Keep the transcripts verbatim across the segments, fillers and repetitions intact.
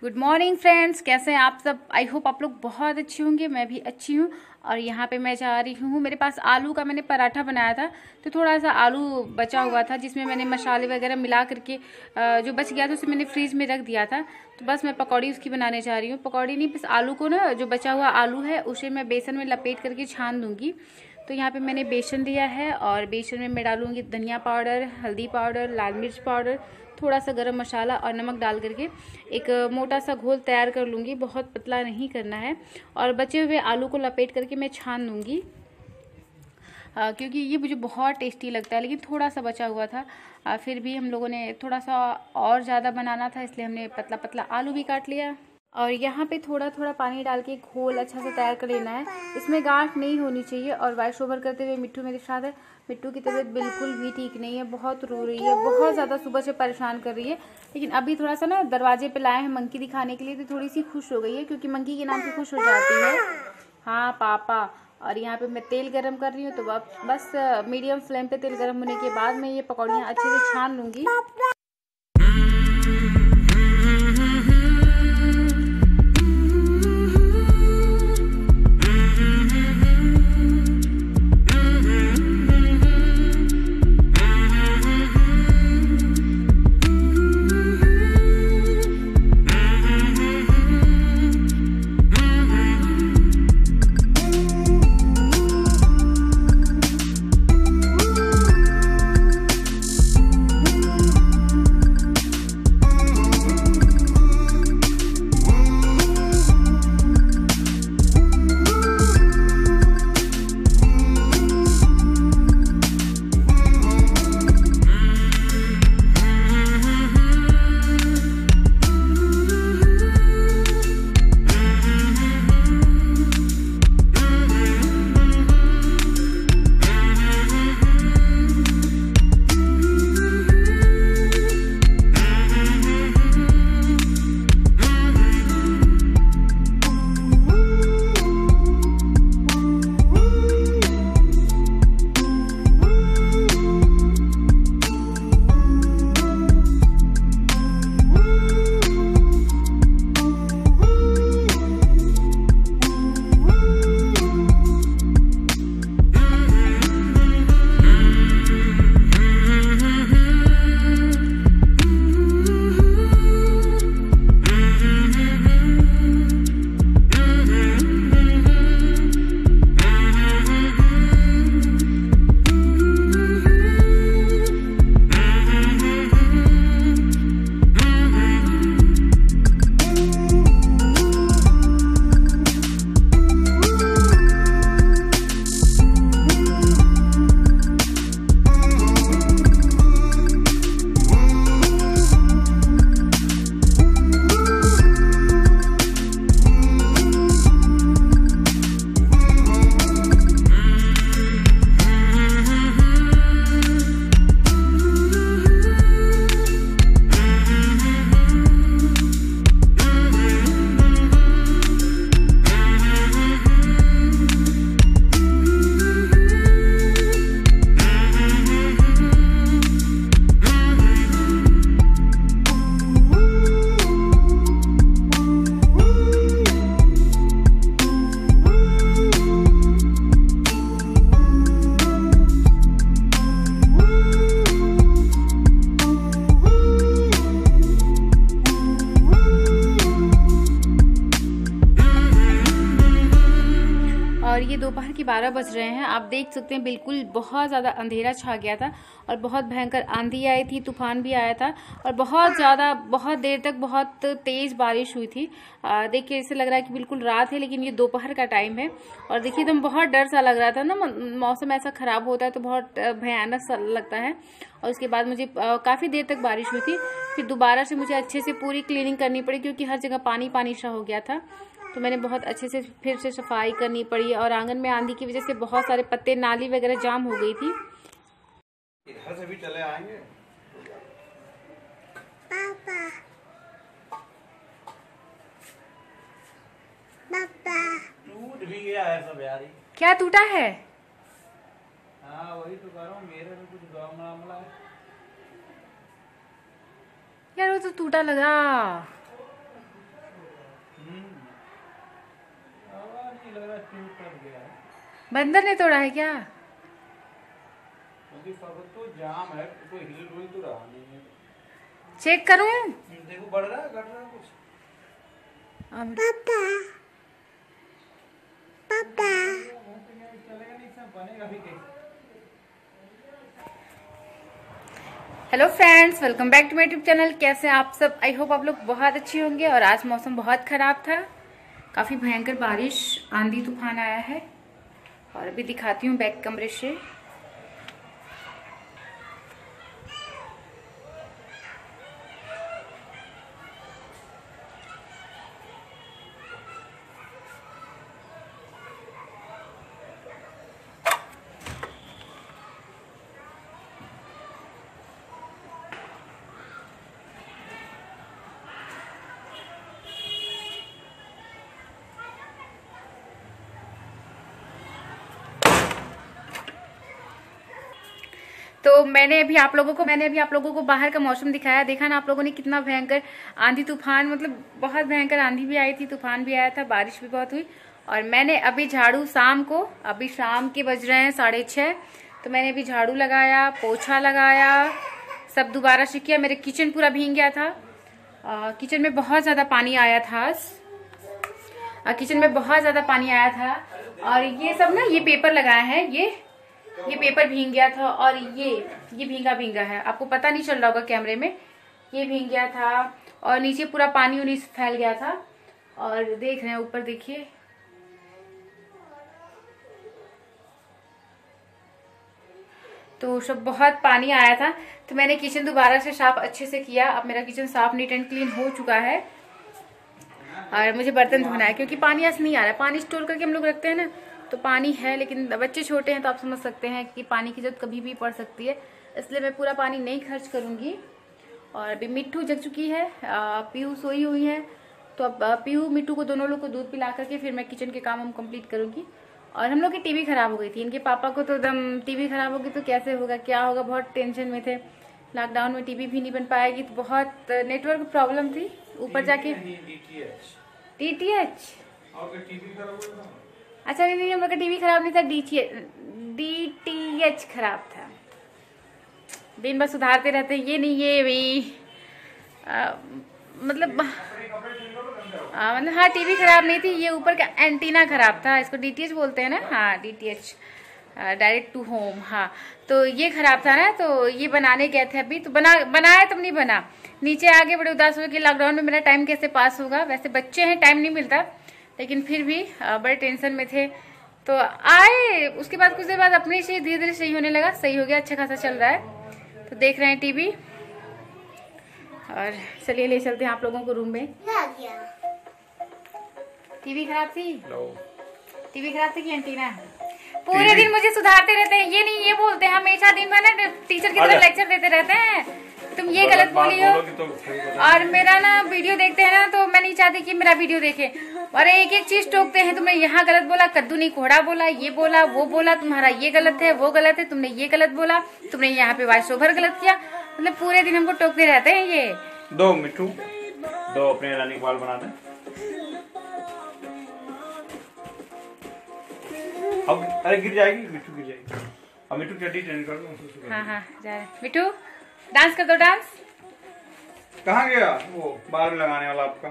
Good morning friends, कैसे हैं आप सब। आई होप आप लोग बहुत अच्छी होंगे, मैं भी अच्छी हूँ। और यहाँ पे मैं जा रही हूँ, मेरे पास आलू का मैंने पराठा बनाया था, तो थोड़ा सा आलू बचा हुआ था जिसमें मैंने मसाले वगैरह मिला करके जो बच गया था उसे मैंने फ्रीज में रख दिया था। तो बस मैं पकौड़ी उसकी बनाने जा रही हूँ। पकौड़ी नहीं, बस आलू को ना, जो बचा हुआ आलू है उसे मैं बेसन में लपेट करके छान दूँगी। तो यहाँ पे मैंने बेसन लिया है और बेसन में मैं डालूँगी धनिया पाउडर, हल्दी पाउडर, लाल मिर्च पाउडर, थोड़ा सा गरम मसाला और नमक डाल करके एक मोटा सा घोल तैयार कर लूँगी। बहुत पतला नहीं करना है। और बचे हुए आलू को लपेट करके मैं छान लूँगी, क्योंकि ये मुझे बहुत टेस्टी लगता है। लेकिन थोड़ा सा बचा हुआ था, आ, फिर भी हम लोगों ने थोड़ा सा और ज़्यादा बनाना था, इसलिए हमने पतला पतला आलू भी काट लिया। और यहाँ पे थोड़ा थोड़ा पानी डाल के घोल अच्छा से तैयार कर लेना है। इसमें गांठ नहीं होनी चाहिए। और वॉइस ओवर करते हुए मिट्टू मेरे साथ है। मिट्टू की तबीयत बिल्कुल भी ठीक नहीं है, बहुत रो रही है, बहुत ज़्यादा सुबह से परेशान कर रही है। लेकिन अभी थोड़ा सा ना दरवाजे पे लाए हैं मंकी दिखाने के लिए, तो थोड़ी सी खुश हो गई है, क्योंकि मंकी के नाम से खुश हो जाती है। हाँ पापा। और यहाँ पे मैं तेल गरम कर रही हूँ, तो बस मीडियम फ्लेम पे तेल गरम होने के बाद मैं ये पकौड़ियाँ अच्छे से छान लूँगी। और ये दोपहर की बारह बज रहे हैं। आप देख सकते हैं बिल्कुल बहुत ज़्यादा अंधेरा छा गया था और बहुत भयंकर आंधी आई थी, तूफान भी आया था और बहुत ज़्यादा बहुत देर तक बहुत तेज़ बारिश हुई थी। देखिए ऐसे लग रहा है कि बिल्कुल रात है, लेकिन ये दोपहर का टाइम है। और देखिए एकदम बहुत डर सा लग रहा था ना, मौसम ऐसा ख़राब होता है तो बहुत भयानक सा लगता है। और उसके बाद मुझे काफ़ी देर तक बारिश हुई थी, फिर दोबारा से मुझे अच्छे से पूरी क्लीनिंग करनी पड़ी, क्योंकि हर जगह पानी पानी सा हो गया था। तो मैंने बहुत अच्छे से फिर से सफाई करनी पड़ी। और आंगन में आंधी की वजह से बहुत सारे पत्ते, नाली वगैरह जाम हो गई थी। इधर से भी चले आएंगे। पापा पापा टूट भी गया है सब यार। क्या टूटा है? हाँ वही तो कह रहा हूँ, मेरे में कुछ मामला है यार, वो तो टूटा लगा। लग रहा है टूट कर गया है। बंदर ने तोड़ा है क्या? क्योंकि सब तो जाम है, कोई हिल डुल तो रहा नहीं है। चेक करूं? देखो बढ़ रहा है, घट रहा है कुछ। पापा पापा चलेगा नहीं, सब बनेगा भी कैसे? Hello friends, welcome back to my YouTube channel. कैसे आप सब? आई होप आप लोग बहुत अच्छे होंगे। और आज मौसम बहुत ख़राब था, काफ़ी भयंकर बारिश, आंधी तूफान आया है। और अभी दिखाती हूँ बैक कमरे से। तो मैंने अभी आप लोगों को मैंने अभी आप लोगों को बाहर का मौसम दिखाया। देखा ना आप लोगों ने कितना भयंकर आंधी तूफान, मतलब बहुत भयंकर आंधी भी आई थी, तूफान भी आया था, बारिश भी बहुत हुई। और मैंने अभी झाड़ू शाम को, अभी शाम के बज रहे हैं साढ़े छः, तो मैंने अभी झाड़ू लगाया, पोछा लगाया, सब दोबारा से किया। मेरे किचन पूरा भीग गया था। आ, किचन में बहुत ज़्यादा पानी आया था। आ, किचन में बहुत ज़्यादा पानी आया था। और ये सब ना, ये पेपर लगाया है, ये ये पेपर भीग गया था। और ये ये भींगा भींगा है, आपको पता नहीं चल रहा होगा कैमरे में। ये भीग गया था और नीचे पूरा पानी उनी फैल गया था। और देख रहे हैं ऊपर, देखिए तो सब बहुत पानी आया था। तो मैंने किचन दोबारा से साफ अच्छे से किया। अब मेरा किचन साफ नीट एंड क्लीन हो चुका है। और मुझे बर्तन धोना है, क्योंकि पानी ऐसे नहीं आ रहा है। पानी स्टोर करके हम लोग रखते हैं ना, तो पानी है, लेकिन बच्चे छोटे हैं तो आप समझ सकते हैं कि पानी की जरूरत कभी भी पड़ सकती है। इसलिए मैं पूरा पानी नहीं खर्च करूंगी। और अभी मिट्टू जग चुकी है, पीयू सोई हुई है। तो अब पीयू मिट्टू को, दोनों लोग को दूध पिला करके फिर मैं किचन के काम हम कंप्लीट करूंगी। और हम लोग की टीवी खराब हो गई थी। इनके पापा को तो एकदम टीवी खराब होगी तो कैसे होगा, क्या होगा, बहुत टेंशन में थे। लॉकडाउन में टीवी भी नहीं बन पाएगी, तो बहुत नेटवर्क प्रॉब्लम थी। ऊपर जाके डी टी एच, अच्छा नहीं नहीं, हम लोग का टीवी खराब नहीं था, डी टी एच खराब था। दिन भर सुधारते रहते हैं, ये नहीं ये भी आ, मतलब आ, मतलब हाँ, टीवी खराब नहीं थी, ये ऊपर का एंटीना खराब था। इसको डी टी एच बोलते हैं ना, हाँ D T H, direct to home. हाँ, तो ये खराब था ना, तो ये बनाने गए थे अभी। तो बना बनाया तब नहीं बना। नीचे आगे बड़े उदास हो कि लॉकडाउन में मेरा टाइम कैसे पास होगा। वैसे बच्चे हैं, टाइम नहीं मिलता, लेकिन फिर भी बड़े टेंशन में थे। तो आए, उसके बाद कुछ देर बाद अपने से धीरे धीरे सही होने लगा, सही हो गया, अच्छा खासा चल रहा है। तो देख रहे हैं टीवी। और चलिए ले चलते हैं आप लोगों को रूम में। टीवी खराब थी, टीवी खराब थी कि एंटीना? पूरे दिन मुझे सुधारते रहते हैं, ये नहीं ये बोलते हैं हमेशा, दिन भर ना टीचर की तरह लेक्चर देते रहते हैं, तुम ये गलत बोली हो। तो और मेरा ना वीडियो देखते हैं ना, तो मैं नहीं चाहती कि मेरा वीडियो देखे। और एक एक चीज टोकते हैं, तुमने यहाँ गलत बोला, कद्दू नहीं कोहड़ा बोला, ये बोला वो बोला, तुम्हारा ये गलत है वो गलत है, तुमने ये गलत बोला, तुमने यहाँ पे वॉइस ओवर गलत किया। मतलब पूरे दिन हमको टोकते रहते हैं ये। दो मिट्टू, दो अपने रानी को बाल बना दे। अब अरे गिर जाएगी मिट्टू, गिर जाएगी। अब मिट्टू चड्डी ट्रेन कर दो। हाँ हाँ जा रहे। मिट्टू डांस कर दो, डांस। कहाँ गया वो बाल लगाने वाला आपका?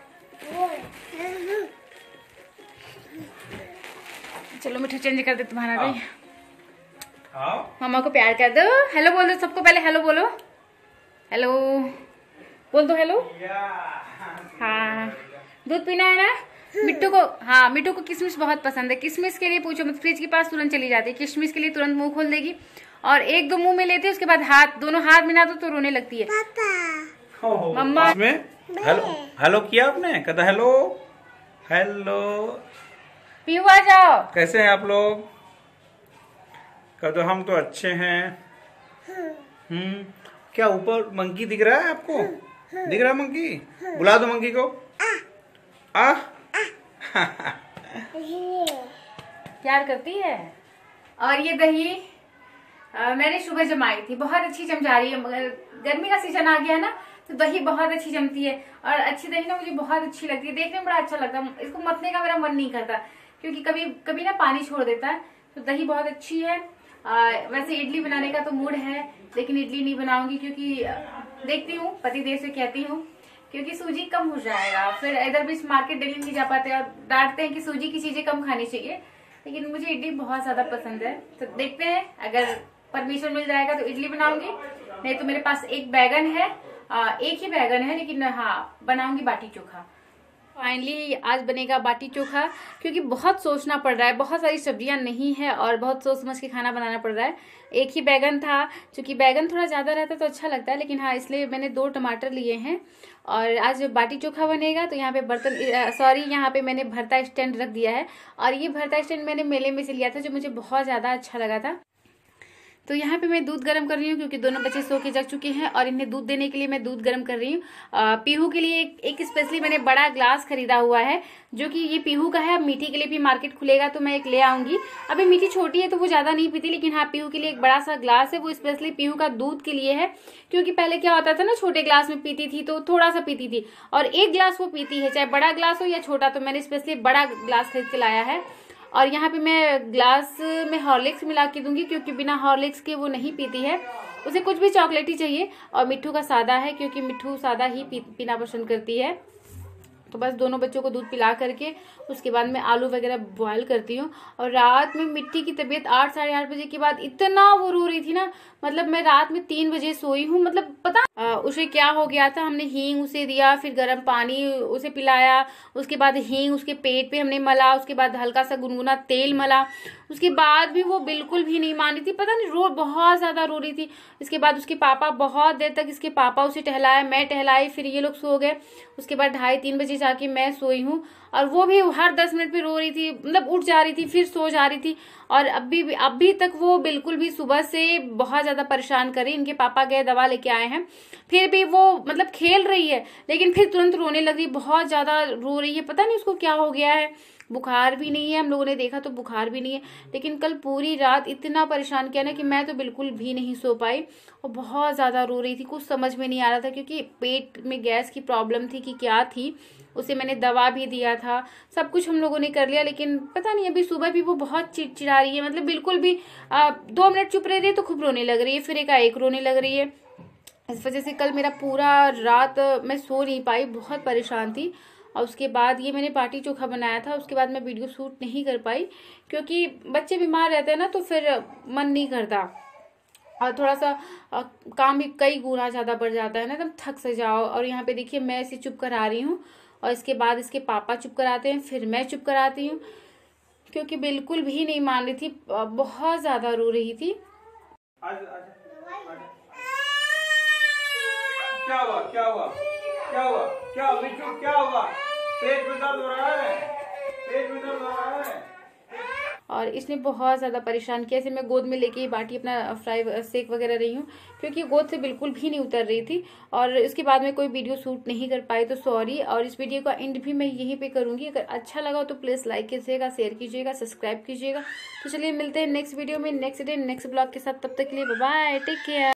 चलो मिट्टू चेंज कर दे तुम्हारा भी। हाँ, मामा को प्यार कर दो, हेलो बोल दो सबको, पहले हेलो बोलो, हेलो बोल दो, हेलो। हाँ, दूध पीना है ना मिट्टू को? हाँ, मिट्टू को किशमिश बहुत पसंद है। किशमिश के लिए पूछो मत, फ्रिज के पास तुरंत चली जाती है। किशमिश के लिए तुरंत मुंह खोल देगी, और एक दो मुंह में लेती है, उसके बाद हाथ, दोनों हाथ मिला दो तो रोने लगती है। पापा, मम्मा। हेलो हेलो किया आपने? कहता हेलो हेलो। पीयू आ जाओ। कैसे हैं आप लोग? कहते हम तो अच्छे हैं। हम्म, क्या ऊपर मंकी दिख रहा है आपको? दिख रहा है मंकी? बुला दो मंकी को। आ प्यार करती है। और ये दही आ, मैंने सुबह जमाई थी, बहुत अच्छी जम जा रही है। मगर गर्मी का सीजन आ गया है ना, तो दही बहुत अच्छी जमती है। और अच्छी दही ना मुझे बहुत अच्छी लगती है, देखने में बड़ा अच्छा लगता है। इसको मतने का मेरा मन नहीं करता, क्योंकि कभी कभी ना पानी छोड़ देता है। तो दही बहुत अच्छी है। आ, वैसे इडली बनाने का तो मूड है, लेकिन इडली नहीं बनाऊंगी क्योंकि देखती हूँ, पति देव से कहती हूँ, क्योंकि सूजी कम हो जाएगा। फिर इधर बीच मार्केट डेली नहीं जा पाते और डांटते हैं कि सूजी की चीजें कम खानी चाहिए, लेकिन मुझे इडली बहुत ज्यादा पसंद है। तो देखते हैं, अगर परमिशन मिल जाएगा तो इडली बनाऊंगी, नहीं तो मेरे पास एक बैगन है, आ, एक ही बैगन है, लेकिन हाँ बनाऊंगी बाटी चोखा। फाइनली आज बनेगा बाटी चोखा, क्योंकि बहुत सोचना पड़ रहा है, बहुत सारी सब्जियां नहीं है और बहुत सोच समझ के खाना बनाना पड़ रहा है। एक ही बैगन था, क्योंकि बैगन थोड़ा ज़्यादा रहता तो अच्छा लगता है, लेकिन हाँ इसलिए मैंने दो टमाटर लिए हैं और आज बाटी चोखा बनेगा। तो यहाँ पे बर्तन, सॉरी यहाँ पे मैंने भरता स्टैंड रख दिया है, और ये भरता स्टैंड मैंने मेले में से लिया था, जो मुझे बहुत ज़्यादा अच्छा लगा था। तो यहाँ पे मैं दूध गर्म कर रही हूँ, क्योंकि दोनों बच्चे सो के जग चुके हैं और इन्हें दूध देने के लिए मैं दूध गर्म कर रही हूँ। पीहू के लिए एक, एक स्पेशली मैंने बड़ा ग्लास खरीदा हुआ है, जो कि ये पीहू का है। अब मीठी के लिए भी मार्केट खुलेगा तो मैं एक ले आऊंगी। अभी मीठी छोटी है तो वो ज़्यादा नहीं पीती, लेकिन हाँ पीहू के लिए एक बड़ा सा ग्लास है, वो स्पेशली पीहू का दूध के लिए है। क्योंकि पहले क्या होता था ना, छोटे ग्लास में पीती थी तो थोड़ा सा पीती थी, और एक ग्लास वो पीती है, चाहे बड़ा ग्लास हो या छोटा। तो मैंने स्पेशली बड़ा ग्लास खरीद के लाया है। और यहाँ पे मैं ग्लास में हॉर्लिक्स मिला के दूंगी, क्योंकि बिना हॉर्लिक्स के वो नहीं पीती है, उसे कुछ भी चॉकलेट ही चाहिए। और मिट्ठू का सादा है, क्योंकि मिट्ठू सादा ही पी, पीना पसंद करती है। तो बस दोनों बच्चों को दूध पिला करके उसके बाद मैं आलू वगैरह बॉयल करती हूँ। और रात में मिट्टी की तबीयत आठ साढ़े आठ बजे के बाद इतना वो रो रही थी ना, मतलब मैं रात में तीन बजे सोई हूँ। मतलब पता आ, उसे क्या हो गया था, हमने हींग उसे दिया, फिर गर्म पानी उसे पिलाया, उसके बाद हींग उसके पेट पे हमने मला, उसके बाद हल्का सा गुनगुना तेल मला, उसके बाद भी वो बिल्कुल भी नहीं मान रही थी। पता नहीं, रो बहुत ज्यादा रो रही थी। इसके बाद उसके पापा, बहुत देर तक इसके पापा उसे टहलाया, मैं टहलाई, फिर ये लोग सो गए। उसके बाद ढाई तीन बजे जाके मैं सोई हूँ, और वो भी हर दस मिनट पे रो रही थी, मतलब उठ जा रही थी फिर सो जा रही थी। और अभी भी अभी तक वो बिल्कुल भी, सुबह से बहुत ज्यादा परेशान कर रही। इनके पापा गए, दवा लेके आए हैं, फिर भी वो मतलब खेल रही है, लेकिन फिर तुरंत रोने लग रही, बहुत ज्यादा रो रही है। पता नहीं उसको क्या हो गया है। बुखार भी नहीं है, हम लोगों ने देखा तो बुखार भी नहीं है, लेकिन कल पूरी रात इतना परेशान किया ना कि मैं तो बिल्कुल भी नहीं सो पाई, और बहुत ज़्यादा रो रही थी। कुछ समझ में नहीं आ रहा था, क्योंकि पेट में गैस की प्रॉब्लम थी कि क्या थी। उसे मैंने दवा भी दिया था, सब कुछ हम लोगों ने कर लिया, लेकिन पता नहीं अभी सुबह भी वो बहुत चिड़चिड़ा रही है। मतलब बिल्कुल भी आ, दो मिनट चुप रह रही है तो खूब रोने लग रही है, फिर एकाएक रोने लग रही है। इस वजह से कल मेरा पूरा रात मैं सो नहीं पाई, बहुत परेशान थी। और उसके बाद ये मैंने बाटी चोखा बनाया था, उसके बाद मैं वीडियो शूट नहीं कर पाई, क्योंकि बच्चे बीमार रहते हैं ना तो फिर मन नहीं करता, और थोड़ा सा आ, काम भी कई गुना ज़्यादा बढ़ जाता है ना, एकदम थक से जाओ। और यहाँ पे देखिए मैं इसे चुप करा रही हूँ, और इसके बाद इसके पापा चुप कराते हैं, फिर मैं चुप कराती हूँ, क्योंकि बिल्कुल भी नहीं मान रही थी, बहुत ज़्यादा रो रही थी। क्या हुआ क्या हुआ क्या हुआ क्या मिट्टू क्या हुआ? पेट में दर्द हो रहा है, पेट में दर्द हो रहा है। और इसने बहुत ज़्यादा परेशान किया। इसे मैं गोद में लेके ही बाटी अपना फ्राई सेक वगैरह रही हूँ, क्योंकि गोद से बिल्कुल भी नहीं उतर रही थी। और इसके बाद में कोई वीडियो शूट नहीं कर पाई, तो सॉरी। और इस वीडियो का एंड भी मैं यहीं पे करूँगी। अगर अच्छा लगा तो प्लीज़ लाइक कीजिएगा, शेयर कीजिएगा, सब्सक्राइब कीजिएगा। तो चलिए मिलते हैं नेक्स्ट वीडियो में, नेक्स्ट डे नेक्स्ट ब्लॉग के साथ। तब तक के लिए बाय बाय, टेक केयर।